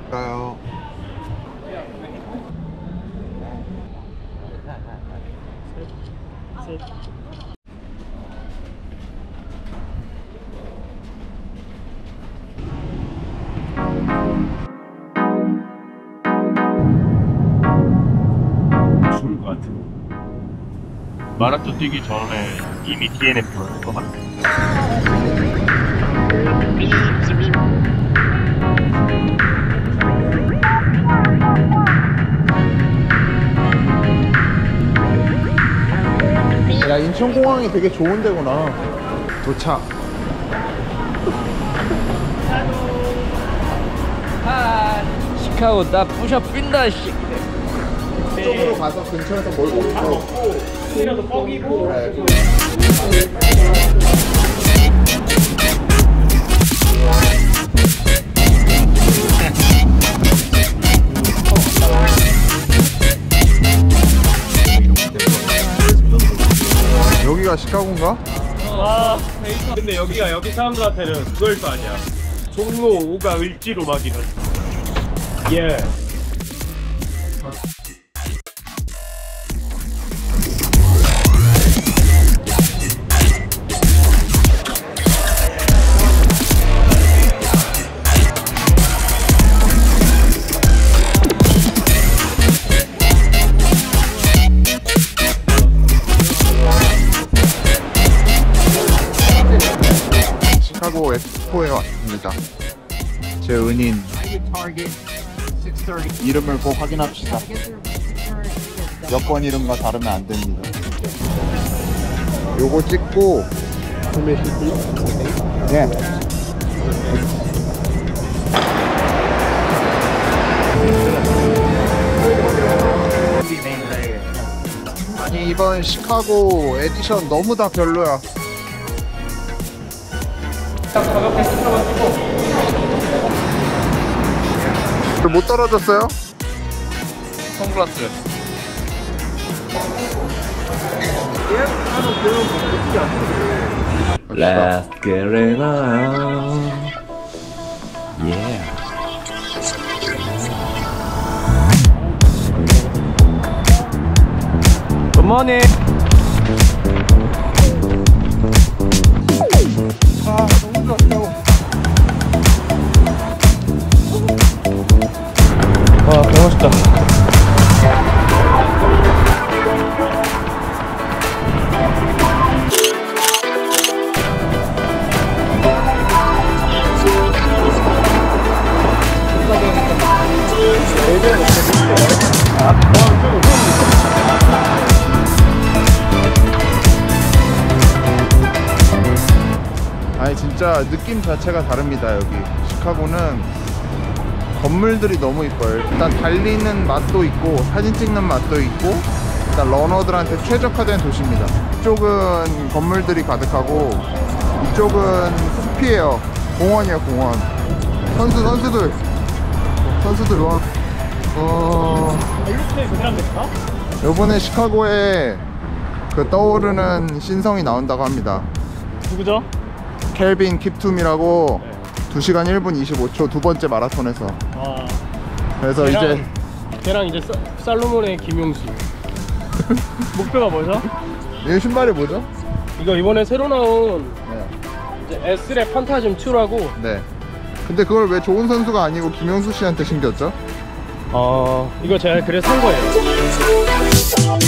갈까요? 죽을 것 같아. 마라톤 뛰기 전에 이미 DNF를 할 것 같아. 야, 인천공항이 되게 좋은 데구나. 도착. 시카고 나 부셔 빈다 씨. 이쪽으로 가서 근처에서 뭘 먹고 술이라도 뻑이고. 그래. 여기가 시카고인가? 아, 근데 여기가 여기 사람들한테는 그걸 거 아니야. 종로 5가 을지로 막 이런. 예. 시카고 엑스포에 왔습니다. 제 은인 이름을 꼭 확인합시다. 여권 이름과 다르면 안 됩니다. 요거 찍고 예. 아니 이번 시카고 에디션 너무 다 별로야. 못 떨어졌어요? 선글라스. Let's get it on. Yeah. Good morning. 아 너무 좋았어. 와, 개멋있다. 아니 진짜 느낌 자체가 다릅니다. 여기 시카고는 건물들이 너무 이뻐요. 일단 달리는 맛도 있고 사진 찍는 맛도 있고 일단 러너들한테 최적화된 도시입니다. 이쪽은 건물들이 가득하고 이쪽은 숲이에요. 공원이에요, 공원. 선수들 와. 이렇게 그 사람 됐다? 요번에 시카고에 그 떠오르는 신성이 나온다고 합니다. 누구죠? 켈빈 킵툼이라고 2시간 1분 25초 두 번째 마라톤에서. 와. 그래서 이제 걔랑 이제 살로몬의 김용수. 목표가 뭐죠? 이 신발이 뭐죠? 이거 이번에 새로 나온 네. 이제 S랩 판타즘 2라고. 네. 근데 그걸 왜 좋은 선수가 아니고 김용수 씨한테 신겼죠? 이거 제가 그래서 산 거예요.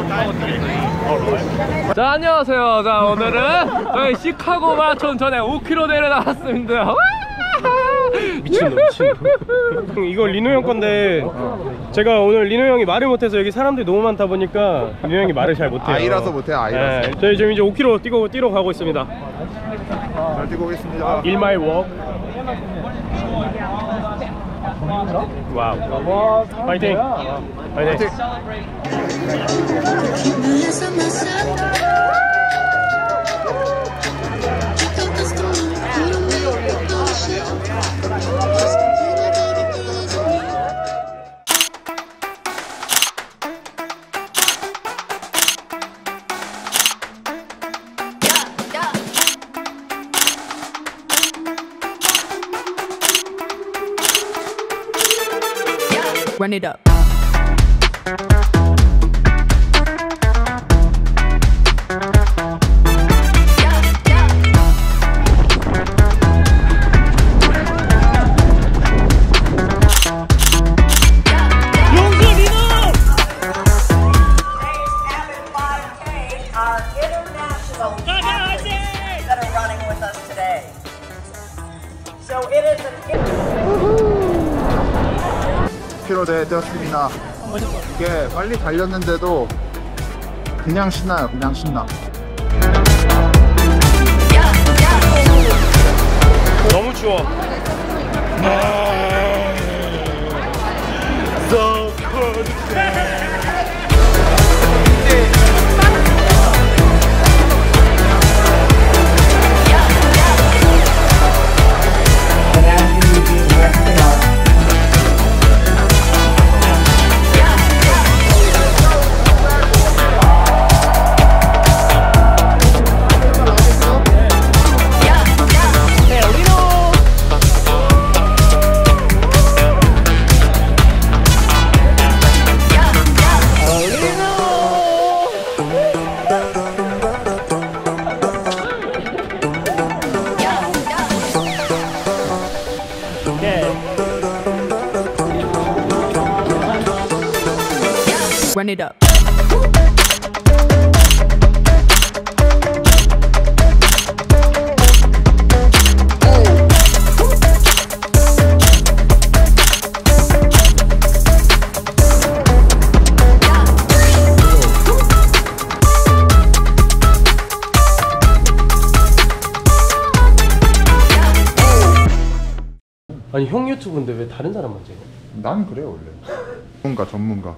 자, 안녕하세요. 자, 오늘은 저희 시카고 마라톤 전에 5km 내려 나왔습니다. 미친놈. 이거 리노 형 건데 제가 오늘 리노 형이 말을 못해서 여기 사람들이 너무 많다 보니까 리노 형이 말을 잘 못해요. 아이라서 못해요. 아이라서. 네, 저희 지금 이제 5km 뛰러 가고 있습니다. 잘 뛰고 오겠습니다. 1마일 워크. 와우. 파이팅. 파이팅. Run it up. That are running with us today. So it is an 10km 뛰었습니다. 이게 빨리 달렸는데도 그냥 신나요. 그냥 신나. 너무 추워. So cold. Run it up. 아니 형 유튜브인데 왜 다른 사람만 찍어? 난 그래 원래. 전문가.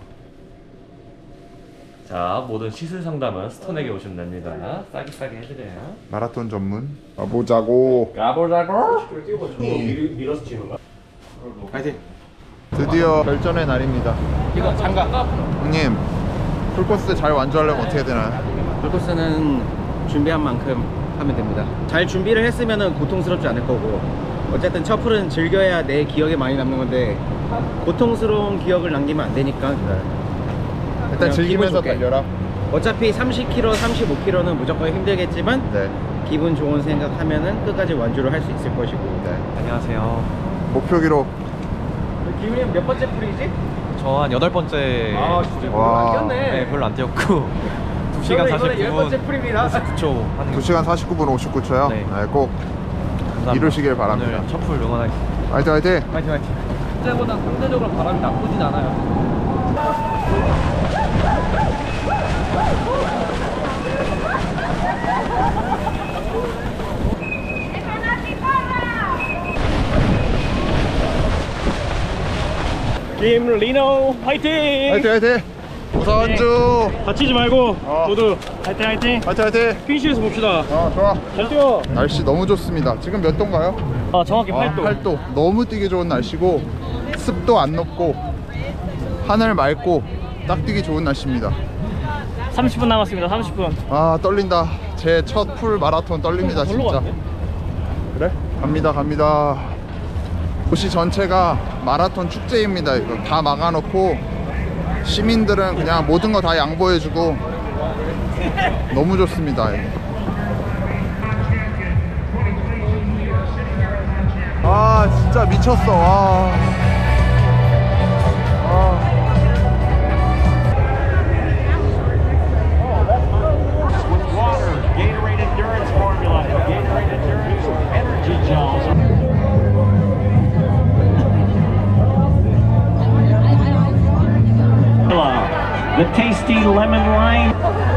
자, 모든 시술 상담은 스톤에게 오시면 됩니다. 싸게 해드려요. 마라톤 전문. 가보자고. 가보자고. 밀어서 치는 거야? 파이팅. 드디어 결전의 날입니다. 이거 장갑. 형님, 풀코스 잘 완주하려면 어떻게 되나요? 풀코스는 준비한 만큼 하면 됩니다. 잘 준비를 했으면 고통스럽지 않을 거고, 어쨌든 첫 풀은 즐겨야 내 기억에 많이 남는 건데 고통스러운 기억을 남기면 안 되니까 일단 즐기면서 달려라. 어차피 30km, 35km는 무조건 힘들겠지만 네. 기분 좋은 생각하면은 끝까지 완주를 할 수 있을 것이고. 네. 안녕하세요. 목표 기록. 기훈이 형 몇 번째 풀이지? 저 한 8번째. 아 진짜 와. 별로 안 네, 뛰었네. 별로 안 뛰었고 2시간 10번째 49분 풀입니다. 59초 하는 2시간 49분 59초요? 네. 네, 꼭 감사합니다. 이루시길 바랍니다. 오늘 첫풀 응원하겠습니다. 화이팅 화이팅! 화이팅 화이팅. 그때보다 상대적으로 바람이 나쁘진 않아요. 김 리노 파이팅! 화이팅 화이팅! 우선주! 다치지 말고 모두 파이팅 파이팅! 화이팅 화이팅! 피니시에서 봅시다. 좋아. 잘 뛰어. 날씨 너무 좋습니다. 지금 몇 도인가요? 정확히 8도. 8도. 너무 뛰기 좋은 날씨고 습도 안 높고 하늘 맑고 딱 뛰기 좋은 날씨입니다. 30분 남았습니다. 30분. 아 떨린다. 제 첫 풀 마라톤 떨립니다 진짜. 그래? 갑니다. 도시 전체가 마라톤 축제입니다. 이거 다 막아놓고 시민들은 그냥 모든 거 다 양보해주고 너무 좋습니다. 이거. 아 진짜 미쳤어. tasty lemon lime.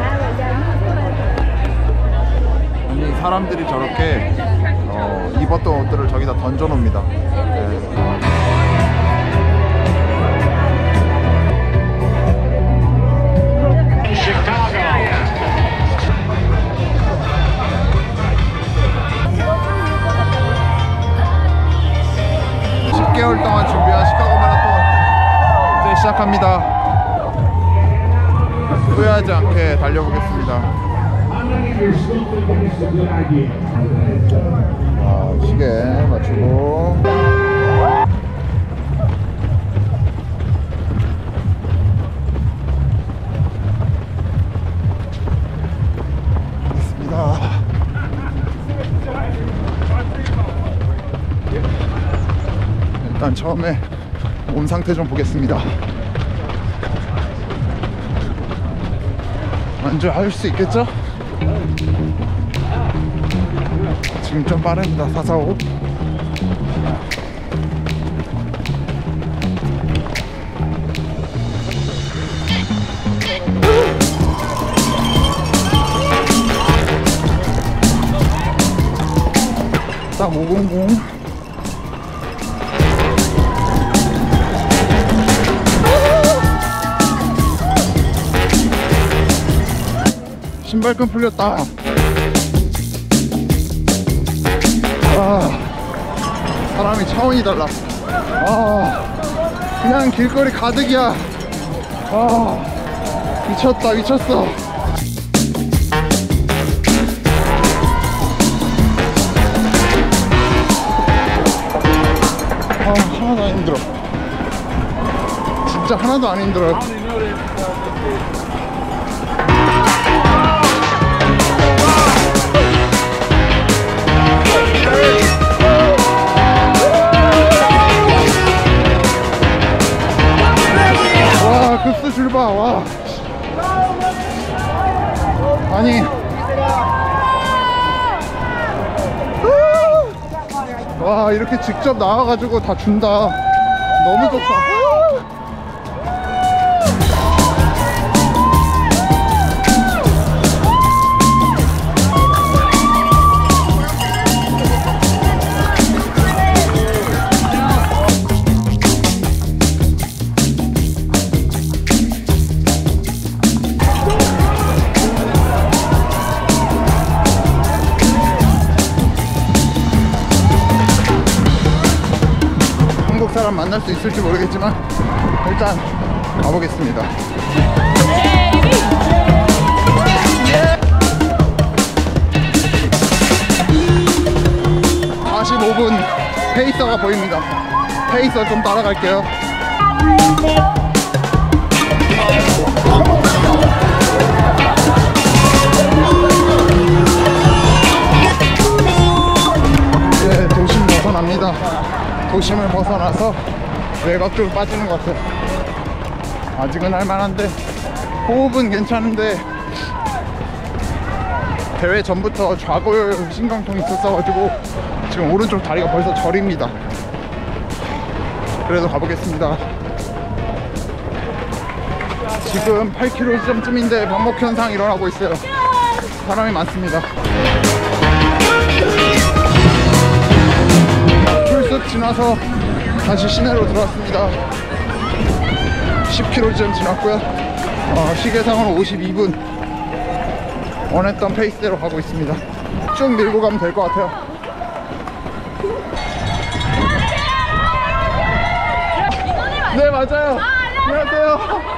아니 사람들이 저렇게 입었던 옷들을 저기다 던져놓습니다. 네. 10개월 동안 준비한 시카고 마라톤 이제 시작합니다. 후회하지 않게 달려보겠습니다. 시계 맞추고 있습니다. 일단 처음에 몸 상태 좀 보겠습니다. 먼저 할 수 있겠죠? 지금 좀 빠릅니다. 445. 딱 500. 신발끈 풀렸다. 사람이 차원이 달라. 그냥 길거리 가득이야. 미쳤다 미쳤어. 하나도 안 힘들어. 진짜 하나도 안 힘들어요. 급수 줄봐. 와 아니 와 이렇게 직접 나와가지고 다 준다. 너무 좋다. 사람 만날 수 있을지 모르겠지만 일단 가보겠습니다. 45분 페이서가 보입니다. 페이서 좀 따라갈게요. 이제 도심 벗어납니다. 도심을 벗어나서 외곽 쪽으로 빠지는 것 같아요. 아직은 할만한데 호흡은 괜찮은데 대회 전부터 좌골 신경통이 있었어가지고 지금 오른쪽 다리가 벌써 저립니다. 그래도 가보겠습니다. 지금 8km 지점쯤인데 반복 현상 일어나고 있어요. 사람이 많습니다. 풀숲 지나서 다시 시내로 들어왔습니다. 10km 지났고요. 시계상으로 52분. 원했던 페이스대로 가고 있습니다. 쭉 밀고 가면 될 것 같아요. 네 맞아요. 안녕하세요.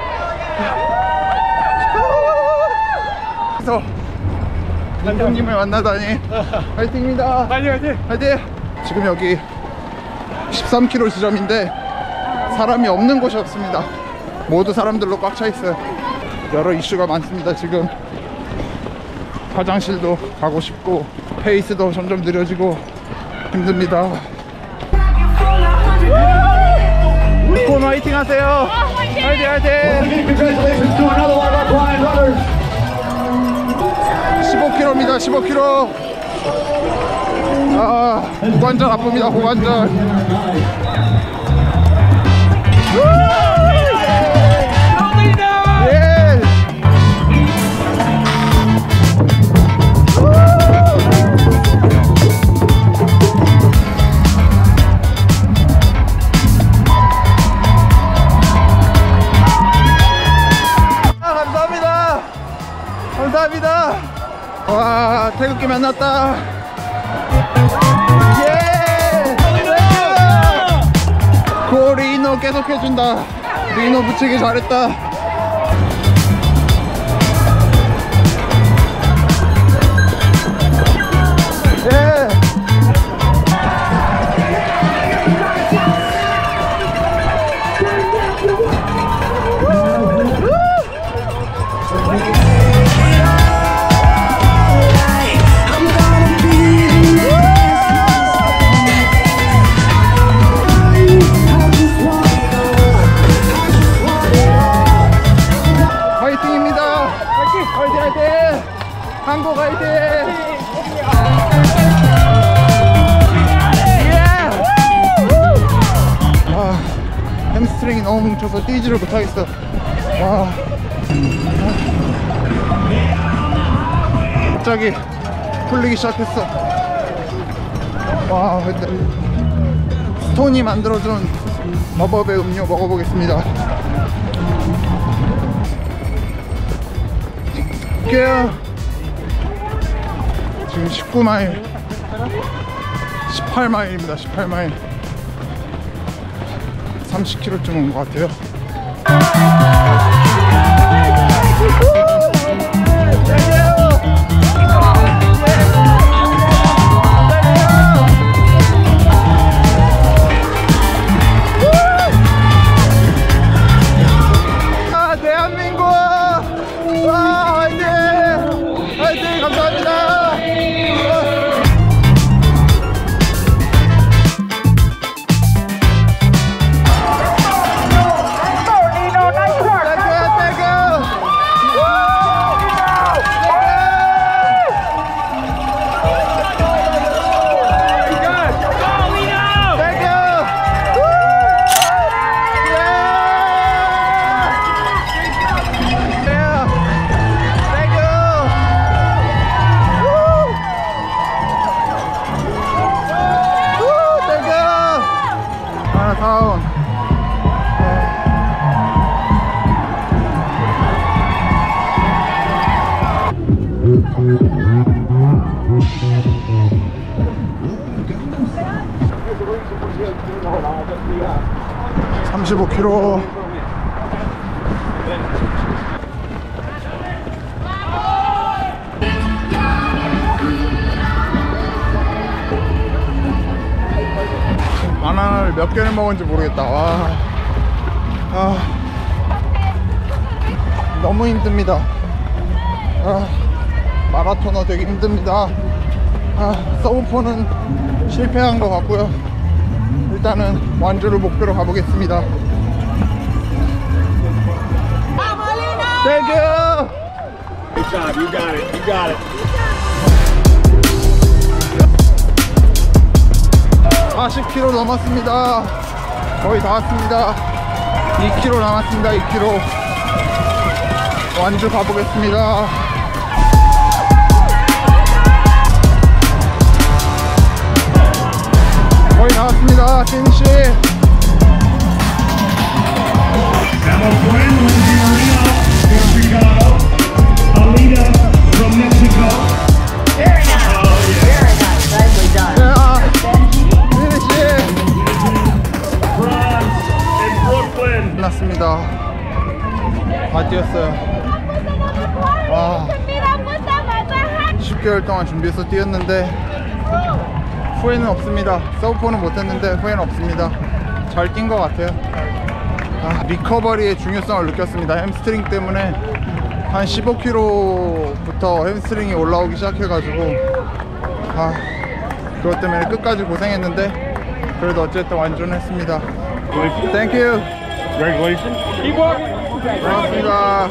그래서 민동님을 만나다니 화이팅입니다. 화이팅. 지금 여기 13km 지점인데 사람이 없는 곳이 없습니다. 모두 사람들로 꽉 차 있어요. 여러 이슈가 많습니다. 지금 화장실도 가고 싶고 페이스도 점점 느려지고 힘듭니다. 콘 화이팅 하세요. 화이팅 화이팅. 15km입니다. 15km. 고관절 아픕니다. 고관절. 예. 감사합니다. 와, 태극기 만났다. 예! 고 리노 계속 해준다. 리노 붙이기 잘했다. 예! 화이팅입니다. 화이팅! 화이팅! 화이팅! 한국 화이팅! 아, 햄스트링이 너무 뭉쳐서 뛰지를 못하겠어. 와. 갑자기 풀리기 시작했어. 와, 근데 스톤이 만들어준 마법의 음료 먹어보겠습니다. 지금 19마일 18마일입니다 18마일 30km쯤 온 것 같아요. 아, 대한민국! 와, 화이팅! 화이팅! 감사합니다! 다운. 35km. 바나나를 몇 개를 먹은지 모르겠다. 와. 아, 너무 힘듭니다. 아, 마라토너 되게 힘듭니다. 아, 서브포는 실패한 것 같고요. 일단은 완주를 목표로 가보겠습니다. Thank you. Good job, you got it, you got it. 40km 넘었습니다. 거의 다 왔습니다. 2km 남았습니다. 2km. 완주 가보겠습니다. 거의 다 왔습니다. 피니시. Alita from Mexico. Very nice. Very nice. Nicely done. 피니시. France and Brooklyn. 끝났습니다. 다 뛰었어요. 와, 10개월 동안 준비해서 뛰었는데 후회는 없습니다. 서브포는 못했는데 후회는 없습니다. 잘 뛴 것 같아요. 아, 리커버리의 중요성을 느꼈습니다. 햄스트링 때문에 한 15km부터 햄스트링이 올라오기 시작해가지고 아, 그것 때문에 끝까지 고생했는데 그래도 어쨌든 완주는 했습니다. 땡큐. 고맙습니다.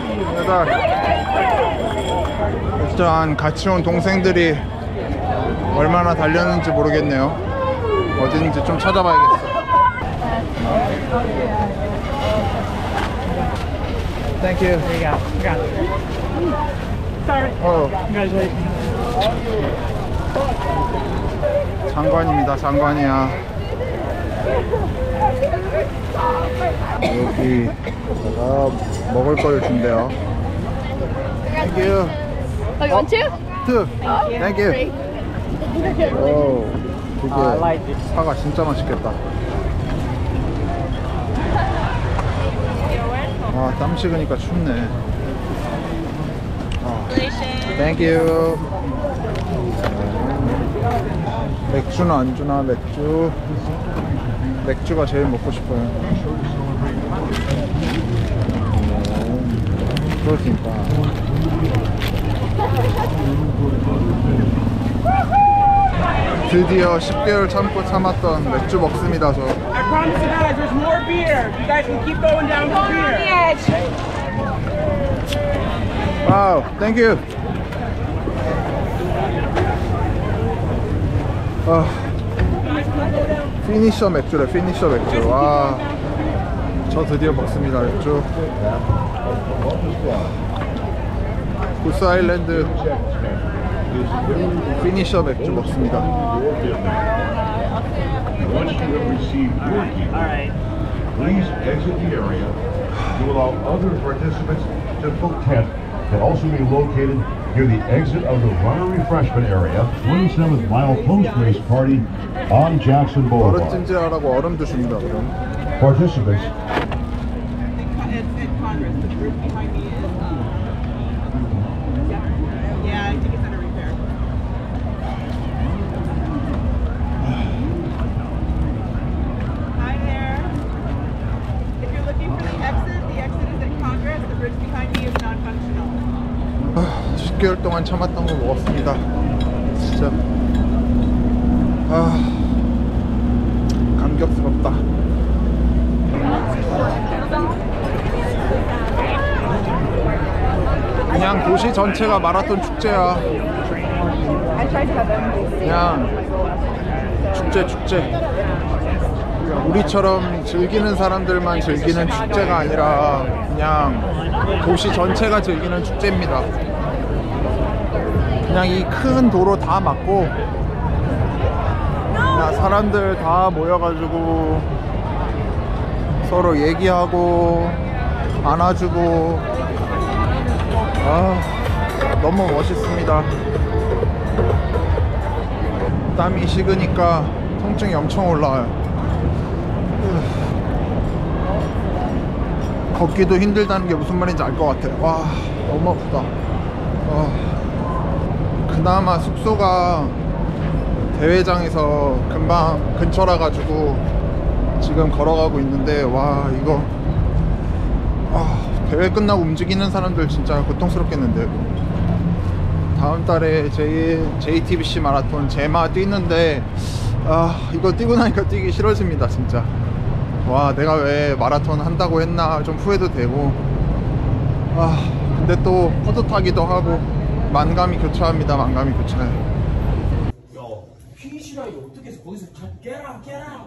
일단 같이 온 동생들이 얼마나 달렸는지 모르겠네요. 어딘지 좀 찾아봐야겠어. Thank you. There you go. Got it. Sorry. Congratulations. 장관입니다. 장관이야. 여기 제가 먹을 걸 준대요. Thank you. Oh, you want two? Two. Thank you. 오, 되게 사과 진짜 맛있겠다. 와, 땀 식으니까 춥네. Thank you. 맥주는 안 주나? 맥주가 제일 먹고 싶어요. 프로틴 바. 드디어 10개월 참고 참았던 맥주 먹습니다. 저. I promise you guys, there's more beer. You guys can keep going down for beer. 와우, 땡큐. 피니셔 맥주래, 피니셔 맥주. 와, 저 드디어 먹습니다, 맥주. 구스 아일랜드 피니셔 맥주 먹습니다. Once you have received your key, please exit the area to allow other participants to book tent can also be located near the exit of the runner refreshment area, 27th Mile Post Race Party on Jackson 얼음 Boulevard. 찜질하라고 얼음도 줍니다, 그럼. Participants Yeah, I think it's under repair. Hi there. If you're looking for the exit is at Congress. The bridge behind me is non-functional. 10개월 동안 참았던 거 먹었습니다. 진짜 감격스럽다. 그냥 도시 전체가 마라톤 축제야. 그냥 축제. 우리처럼 즐기는 사람들만 즐기는 축제가 아니라 그냥 도시 전체가 즐기는 축제입니다. 그냥 이 큰 도로 다 막고 그냥 사람들 다 모여가지고 서로 얘기하고 안아주고 너무 멋있습니다. 땀이 식으니까 통증이 엄청 올라와요. 걷기도 힘들다는 게 무슨 말인지 알 것 같아. 와, 너무 아프다. 그나마 숙소가 대회장에서 금방 근처라 가지고 지금 걸어가고 있는데, 와, 이거 대회 끝나고 움직이는 사람들 진짜 고통스럽겠는데. 다음 달에 JTBC 마라톤 제마 뛰는데 이거 뛰고 나니까 뛰기 싫어집니다, 진짜. 와, 내가 왜 마라톤 한다고 했나 좀 후회도 되고, 근데 또 뿌듯하기도 하고 만감이 교차합니다. 만감이 교차해. 피니시라이 어떻게 해서 거기서 깨라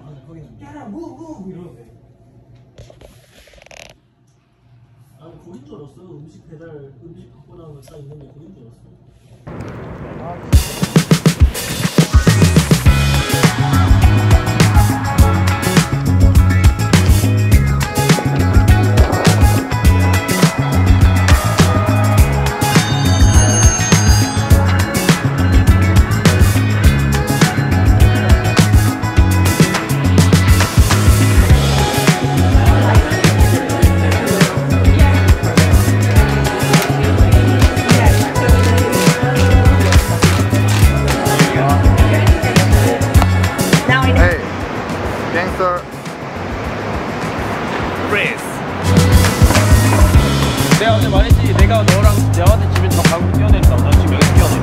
무 이러는데. 아니 거긴 줄 알았어. 음식 갖고 나오면 딱 있는 게 거긴 줄 알았어. 내가 어제 말했지. 내가 너한테 집에 더 가고 뛰어내린다고. 난 지금 여기서 뛰어내려.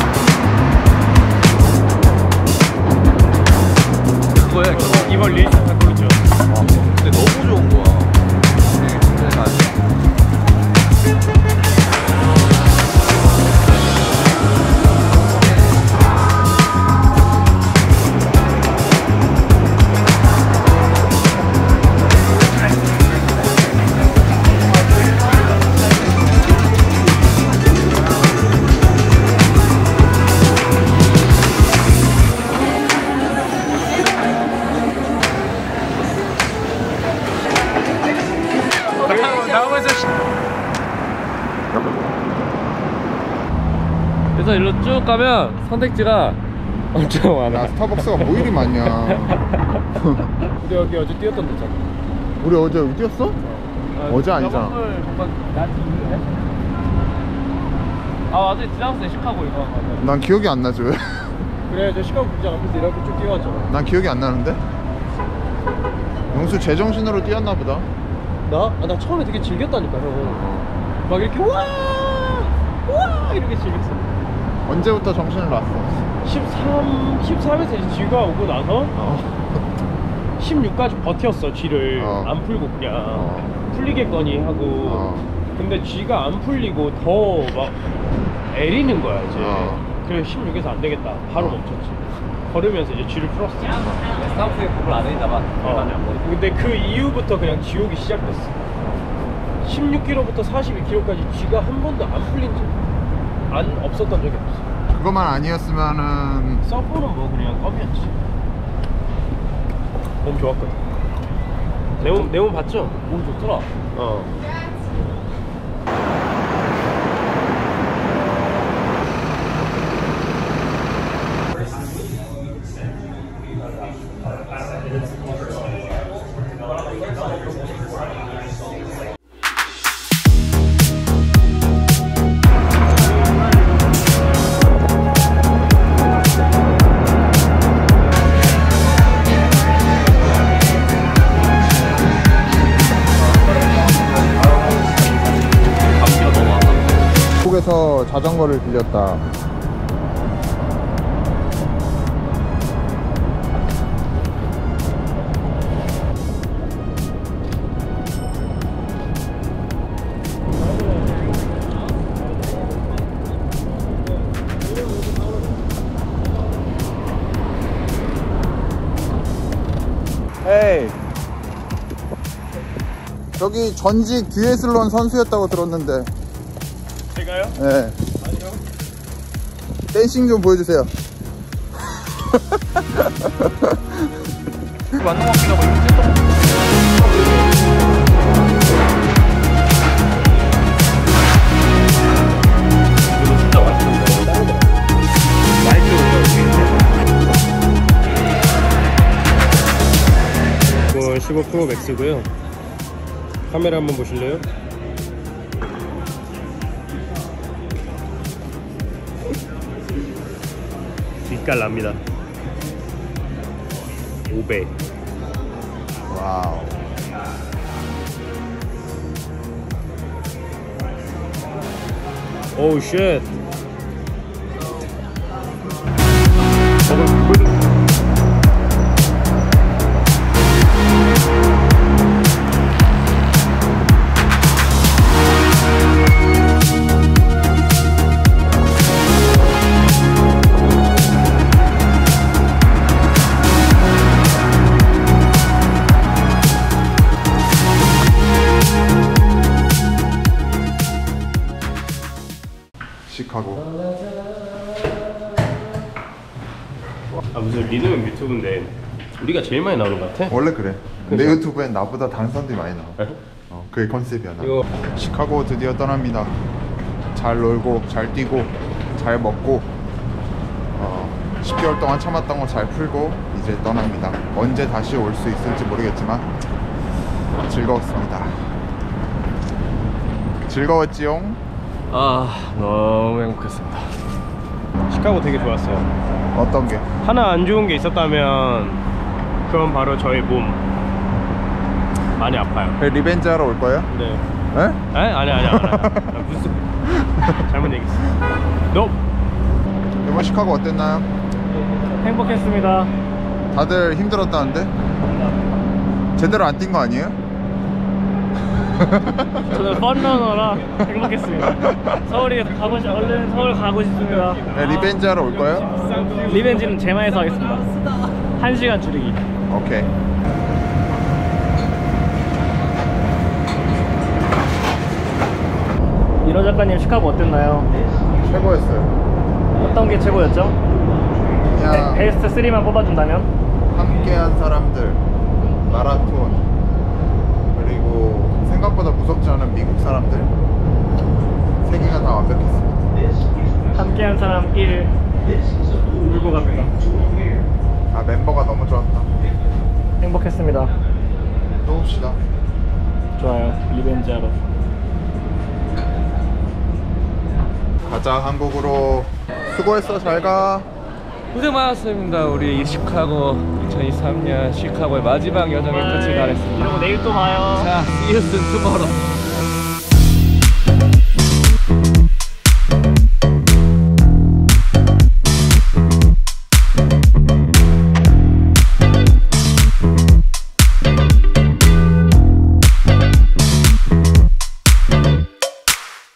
그거야. 이번 릴스 할 걸로 죠. 근데 너무 좋은 거야. 그래서 그래서 일로 쭉 가면 선택지가 엄청 많아. 야, 스타벅스가 뭐 이리 많냐. 우리 여기 어제 뛰었던 데잖아. 우리 어제 여기 뛰었어? 어제 아니잖아. 아 맞아, 지나갔어요. 시카고 이거. 난 기억이 안 나죠. 그래, 저 시카고 공장 앞에서 이렇게 쭉 뛰어왔잖아. 난 기억이 안 나는데? 영수 제정신으로 뛰었나 보다. 나? 아, 나 처음에 되게 즐겼다니까, 형. 막 이렇게 우와! 우와! 이렇게 즐겼어. 언제부터 정신을 놨어? 13에서 이제 쥐가 오고 나서 16까지 버텼어, 쥐를. 안 풀고 그냥. 풀리겠거니 하고. 근데 쥐가 안 풀리고 더 막 애리는 거야, 이제. 그래서 16에서 안 되겠다. 바로 멈췄지. 걸으면서 이제 쥐를 풀었어. 스타벅스에 그걸 안 했나 봐. 근데 그 이후부터 그냥 지옥이 시작됐어. 16km부터 42km까지 쥐가 한 번도 안 풀린 적 없었던 적이 없어. 그것만 아니었으면은 서퍼는 뭐 그냥 껌이었지. 몸 좋았거든. 내 몸 봤죠? 몸 좋더라. 한국에서 자전거를 빌렸다. 에이, 저기 전직 듀애슬론 선수였다고 들었는데. 제가요? 네. 댄싱 좀 보여주세요. 맞는 것 같긴 하고. 이거 진짜 맛있는데. 이건 15 프로 맥스고요. 카메라 한번 보실래요? 빛깔 납니다. 5배. 와우. 오우 쉣. 시카고. 아, 무슨 리노 형 유튜브인데 우리가 제일 많이 나오는 것 같아? 원래 그래. 내 그죠? 유튜브엔 나보다 다른 사람들이 많이 나와. 그게 컨셉이야. 나. 이거 시카고 드디어 떠납니다. 잘 놀고 잘 뛰고 잘 먹고 10개월 동안 참았던 거 잘 풀고 이제 떠납니다. 언제 다시 올 수 있을지 모르겠지만 즐거웠습니다. 즐거웠지용? 아, 너무 행복했습니다. 시카고 되게 좋았어요. 어떤 게? 하나 안 좋은 게 있었다면 그건 바로 저희 몸. 많이 아파요. 리벤지 하러 올 거예요? 네. 에? 아니. 무슨 잘못 얘기했어. 너 이번 시카고 어땠나요? 행복했습니다. 다들 힘들었다는데? 제대로 안 뛴 거 아니에요? 저는 펀러너라 행복했습니다. 얼른 서울 가고 싶습니다. 네, 리벤지 하러 올 거예요? 리벤지는 제마에서 하겠습니다. 1시간 줄이기. 오케이. 민호 작가님 시카고 어땠나요? 최고였어요. 어떤 게 최고였죠? 그냥 베스트 3만 뽑아준다면? 함께한 사람들, 마라톤, 그리고 생각보다 무섭지 않은 미국 사람들, 세 개가 다 완벽했습니다. 함께한 사람 1 물고 갑니다. 아 멤버가 너무 좋았다. 행복했습니다. 또 봅시다. 좋아요. 리벤지하러. 가자 한국으로. 수고했어. 잘가. 고생 많았습니다. 우리 시카고 2023년 시카고의 마지막 여정의 끝을 달했습니다. 그리고 내일 또 봐요. 자, see you soon tomorrow.